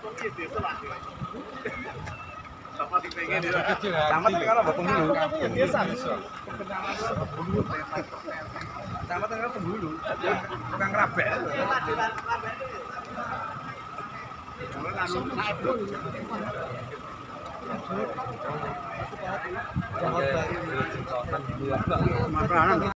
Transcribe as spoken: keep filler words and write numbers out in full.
Camat kan apa penghulu? Biasa. Camat kan penghulu. Tukang rabek. Jangan